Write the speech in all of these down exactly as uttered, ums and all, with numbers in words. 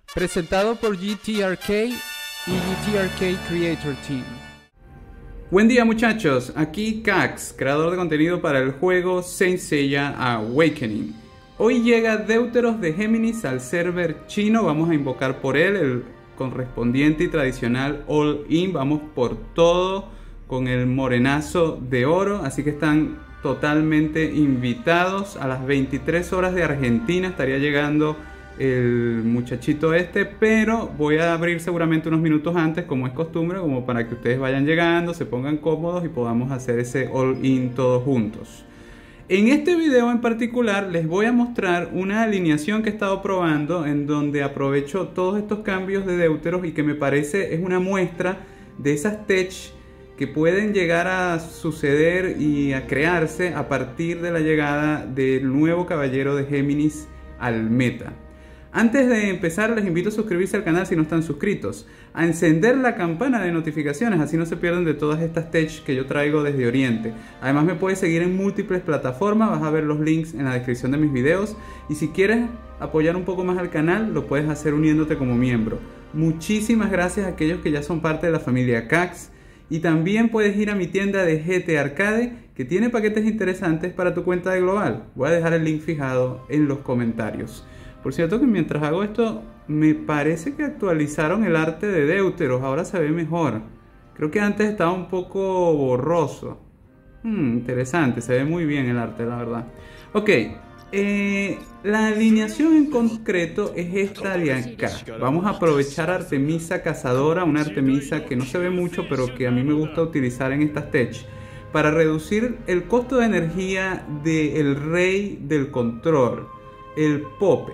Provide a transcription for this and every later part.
presentado por G T R K y G T R K Creator Team. Buen día muchachos, aquí Cax, creador de contenido para el juego Saint Seiya Awakening. Hoy llega Deuteros de Géminis al server chino, vamos a invocar por él el correspondiente y tradicional All In, vamos por todo con el morenazo de oro, así que están totalmente invitados. A las veintitrés horas de Argentina estaría llegando el muchachito este, pero voy a abrir seguramente unos minutos antes, como es costumbre, como para que ustedes vayan llegando, se pongan cómodos y podamos hacer ese all in todos juntos. En este video en particular les voy a mostrar una alineación que he estado probando, en donde aprovecho todos estos cambios de Deuteros y que me parece es una muestra de esas tech que pueden llegar a suceder y a crearse a partir de la llegada del nuevo caballero de Géminis al meta. Antes de empezar, les invito a suscribirse al canal si no están suscritos, a encender la campana de notificaciones, así no se pierden de todas estas tech que yo traigo desde Oriente. Además me puedes seguir en múltiples plataformas, vas a ver los links en la descripción de mis videos, y si quieres apoyar un poco más al canal, lo puedes hacer uniéndote como miembro. Muchísimas gracias a aquellos que ya son parte de la familia Cax, y también puedes ir a mi tienda de G T Arcade, que tiene paquetes interesantes para tu cuenta de global. Voy a dejar el link fijado en los comentarios. Por cierto que mientras hago esto, me parece que actualizaron el arte de Deuteros, ahora se ve mejor. Creo que antes estaba un poco borroso. Hmm, interesante, se ve muy bien el arte, la verdad. Ok, eh, la alineación en concreto es esta de acá. Vamos a aprovechar Artemisa Cazadora, una Artemisa que no se ve mucho, pero que a mí me gusta utilizar en estas tech, para reducir el costo de energía del rey del control, el Pope.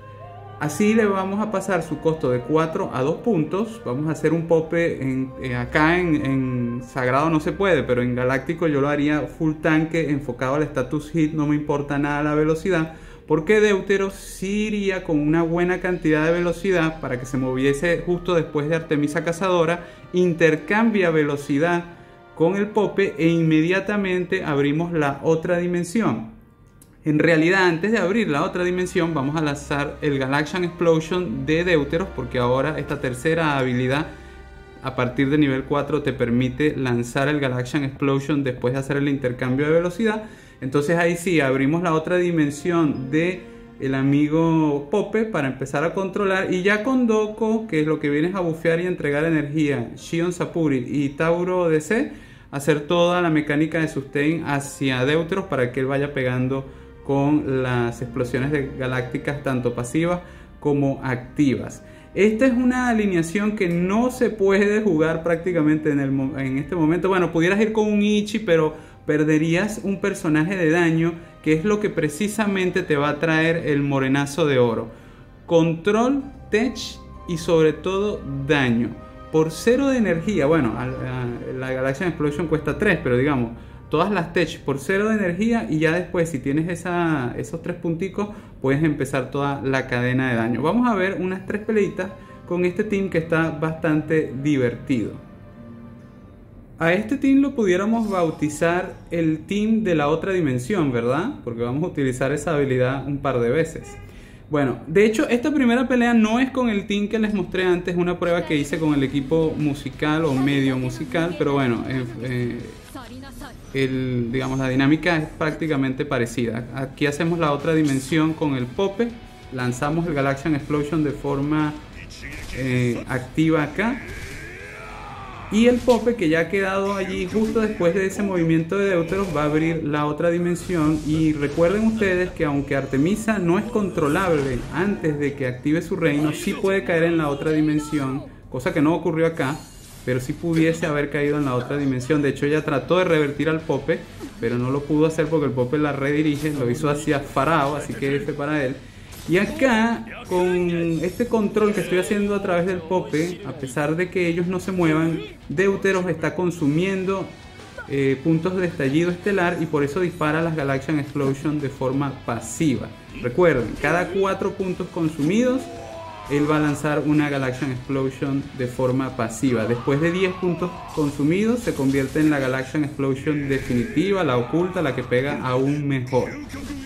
Así le vamos a pasar su costo de cuatro a dos puntos. Vamos a hacer un Pope en, eh, acá en, en Sagrado no se puede, pero en Galáctico yo lo haría full tanque, enfocado al status hit, no me importa nada la velocidad, porque Deuteros sí iría con una buena cantidad de velocidad para que se moviese justo después de Artemisa Cazadora, intercambia velocidad con el Pope e inmediatamente abrimos la otra dimensión. En realidad, antes de abrir la otra dimensión, vamos a lanzar el Galaxian Explosion de Deuteros, porque ahora esta tercera habilidad a partir de nivel cuatro te permite lanzar el Galaxian Explosion después de hacer el intercambio de velocidad. Entonces ahí sí, abrimos la otra dimensión de el amigo Pope para empezar a controlar, y ya con Doko, que es lo que viene es a bufear y entregar energía, Shion Sapuri y Tauro D C, hacer toda la mecánica de sustain hacia Deuteros para que él vaya pegando con las explosiones de galácticas tanto pasivas como activas. Esta es una alineación que no se puede jugar prácticamente en, el, en este momento. Bueno, pudieras ir con un Ichi, pero perderías un personaje de daño, que es lo que precisamente te va a traer el morenazo de oro. Control, tech y sobre todo daño. Por cero de energía, bueno, la Galaxian Explosion cuesta tres, pero digamos, todas las tech por cero de energía, y ya después si tienes esa, esos tres punticos puedes empezar toda la cadena de daño. Vamos a ver unas tres peleitas con este team que está bastante divertido. A este team lo pudiéramos bautizar el team de la otra dimensión, ¿verdad? Porque vamos a utilizar esa habilidad un par de veces. Bueno, de hecho esta primera pelea no es con el team que les mostré antes, una prueba que hice con el equipo musical o medio musical, pero bueno, eh, eh, el, digamos, la dinámica es prácticamente parecida. Aquí hacemos la otra dimensión con el Pope, lanzamos el Galaxian Explosion de forma eh, activa acá, y el Pope, que ya ha quedado allí justo después de ese movimiento de Deuteros, va a abrir la otra dimensión. Y recuerden ustedes que aunque Artemisa no es controlable antes de que active su reino, sí puede caer en la otra dimensión, cosa que no ocurrió acá, pero sí pudiese haber caído en la otra dimensión. De hecho ella trató de revertir al Pope, pero no lo pudo hacer porque el Pope la redirige, lo hizo hacia Farao, así que F para él. Y acá, con este control que estoy haciendo a través del Pope, a pesar de que ellos no se muevan, Deuteros está consumiendo eh, puntos de estallido estelar, y por eso dispara las Galaxian Explosion de forma pasiva. Recuerden, cada cuatro puntos consumidos, él va a lanzar una Galaxian Explosion de forma pasiva. Después de diez puntos consumidos, se convierte en la Galaxian Explosion definitiva, la oculta, la que pega aún mejor.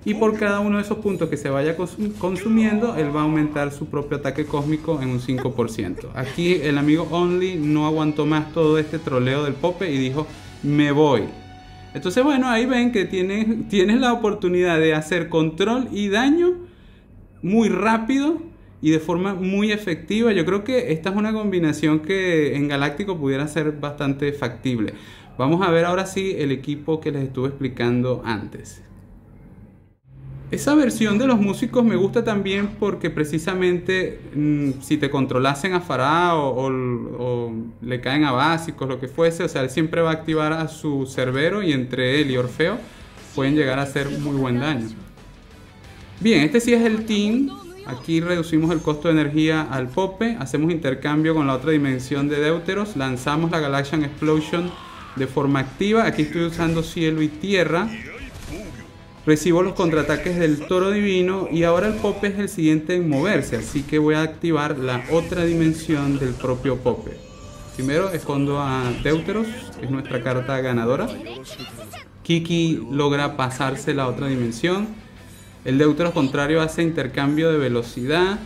y por cada uno de esos puntos que se vaya consumiendo, él va a aumentar su propio ataque cósmico en un cinco por ciento. Aquí el amigo Only no aguantó más todo este troleo del Pope y dijo, me voy. Entonces bueno, ahí ven que tienes, tienes la oportunidad de hacer control y daño muy rápido y de forma muy efectiva. Yo creo que esta es una combinación que en Galáctico pudiera ser bastante factible. Vamos a ver ahora sí el equipo que les estuve explicando antes. Esa versión de los músicos me gusta también porque precisamente mmm, si te controlasen a Farah o, o, o le caen a básicos, lo que fuese, o sea, él siempre va a activar a su Cerbero y entre él y Orfeo pueden llegar a hacer muy buen daño. Bien, este sí es el team. Aquí reducimos el costo de energía al Pope, hacemos intercambio con la otra dimensión de Deuteros, lanzamos la Galaxian Explosion de forma activa. Aquí estoy usando cielo y tierra. Recibo los contraataques del Toro Divino y ahora el Pope es el siguiente en moverse, así que voy a activar la otra dimensión del propio Pope. Primero escondo a Deuteros, que es nuestra carta ganadora. Kiki logra pasarse la otra dimensión. El Deuteros contrario hace intercambio de velocidad.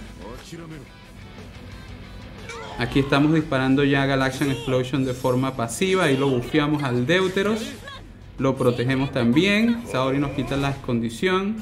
Aquí estamos disparando ya Galaxian Explosion de forma pasiva y lo bufeamos al Deuteros. Lo protegemos también. Saori nos quita la escondición.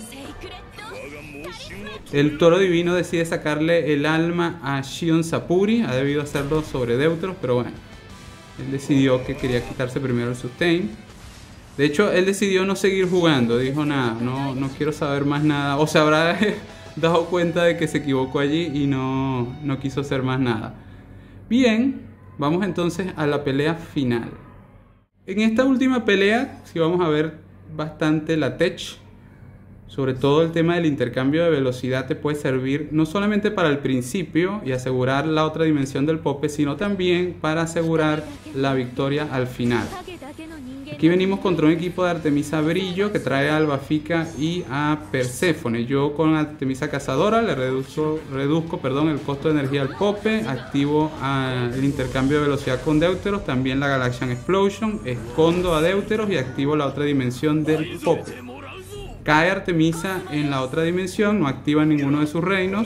El Toro Divino decide sacarle el alma a Shion Sapuri. Ha debido hacerlo sobre Deuteros, pero bueno. Él decidió que quería quitarse primero el sustain. De hecho, él decidió no seguir jugando. Dijo, nada, no, no quiero saber más nada. O se habrá dado cuenta de que se equivocó allí y no, no quiso hacer más nada. Bien, vamos entonces a la pelea final. En esta última pelea, sí vamos a ver bastante la tech. Sobre todo el tema del intercambio de velocidad te puede servir no solamente para el principio y asegurar la otra dimensión del Pope, sino también para asegurar la victoria al final. Aquí venimos contra un equipo de Artemisa Brillo que trae a Albafica y a Perséfone. Yo con Artemisa Cazadora le reduzco, reduzco perdón, el costo de energía al Pope, activo a, el intercambio de velocidad con Deuteros, también la Galaxian Explosion, escondo a Deuteros y activo la otra dimensión del Pope. Cae Artemisa en la otra dimensión, no activa ninguno de sus reinos.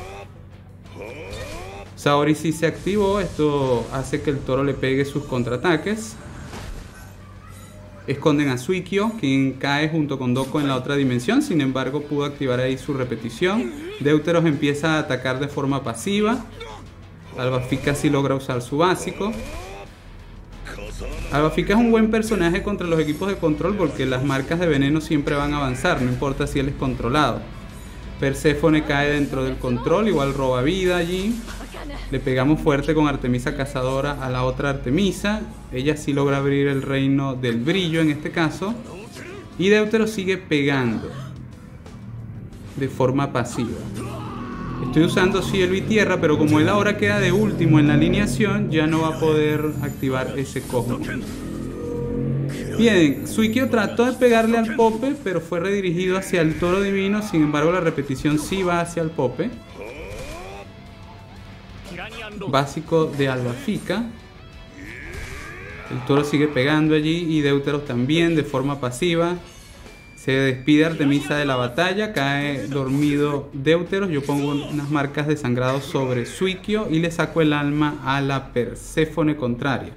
Saori sí se activó, esto hace que el toro le pegue sus contraataques. Esconden a Suikyo, quien cae junto con Doko en la otra dimensión, sin embargo pudo activar ahí su repetición. Deuteros empieza a atacar de forma pasiva. Albafica sí logra usar su básico. Albafica es un buen personaje contra los equipos de control porque las marcas de veneno siempre van a avanzar, no importa si él es controlado. Perséfone cae dentro del control, igual roba vida allí. Le pegamos fuerte con Artemisa Cazadora a la otra Artemisa. Ella sí logra abrir el reino del brillo en este caso. Y Deuteros sigue pegando de forma pasiva. Estoy usando cielo y tierra, pero como él ahora queda de último en la alineación, ya no va a poder activar ese cosmo. Bien, Suikyo trató de pegarle al Pope, pero fue redirigido hacia el Toro Divino. Sin embargo, la repetición sí va hacia el Pope. Básico de Albafica. El toro sigue pegando allí y Deuteros también de forma pasiva. Se despide Artemisa de la batalla, cae dormido Deuteros. Yo pongo unas marcas de sangrado sobre Suikyo y le saco el alma a la Perséfone contraria.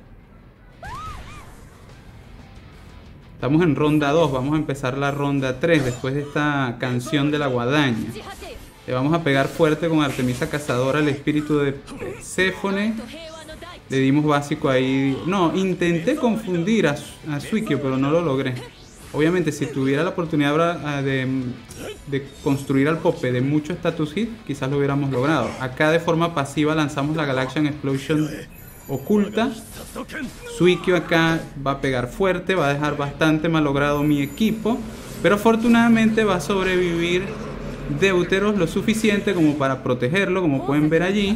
Estamos en ronda dos, vamos a empezar la ronda tres después de esta canción de la guadaña. Le vamos a pegar fuerte con Artemisa Cazadora, el espíritu de Perséfone. Le dimos básico ahí. No, intenté confundir a, a Suikyo, pero no lo logré. Obviamente, si tuviera la oportunidad de, de construir al Pope de mucho status hit, quizás lo hubiéramos logrado. Acá de forma pasiva lanzamos la Galaxian Explosion oculta. Suikyo acá va a pegar fuerte, va a dejar bastante malogrado mi equipo, pero afortunadamente va a sobrevivir Deuteros lo suficiente como para protegerlo, como pueden ver allí.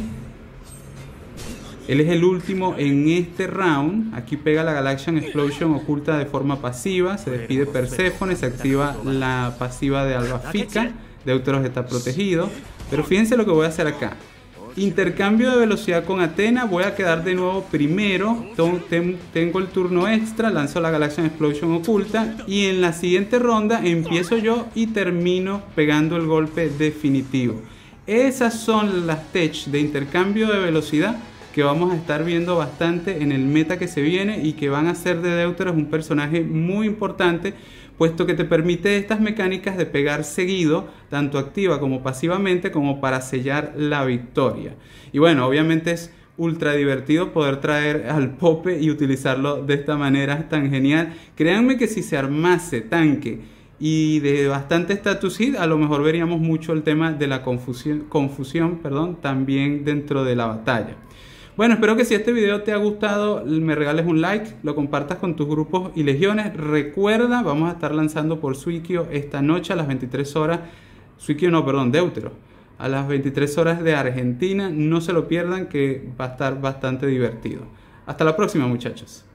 Él es el último en este round. Aquí pega la Galaxian Explosion oculta de forma pasiva. Se despide Perséfone, se activa la pasiva de Albafica. Deuteros está protegido. Pero fíjense lo que voy a hacer acá. Intercambio de velocidad con Athena. Voy a quedar de nuevo primero. Tengo el turno extra. Lanzo la Galaxian Explosion oculta. Y en la siguiente ronda empiezo yo y termino pegando el golpe definitivo. Esas son las tech de intercambio de velocidad que vamos a estar viendo bastante en el meta que se viene y que van a hacer de Deuteros un personaje muy importante, puesto que te permite estas mecánicas de pegar seguido, tanto activa como pasivamente, como para sellar la victoria. Y bueno, obviamente es ultra divertido poder traer al Pope y utilizarlo de esta manera tan genial. Créanme que si se armase tanque y de bastante status hit, a lo mejor veríamos mucho el tema de la confusión, confusión perdón, también dentro de la batalla. Bueno, espero que si este video te ha gustado me regales un like, lo compartas con tus grupos y legiones. Recuerda, vamos a estar lanzando por Suikyo esta noche a las veintitrés horas, Suikyo no, perdón, Deutero, a las veintitrés horas de Argentina. No se lo pierdan, que va a estar bastante divertido. Hasta la próxima, muchachos.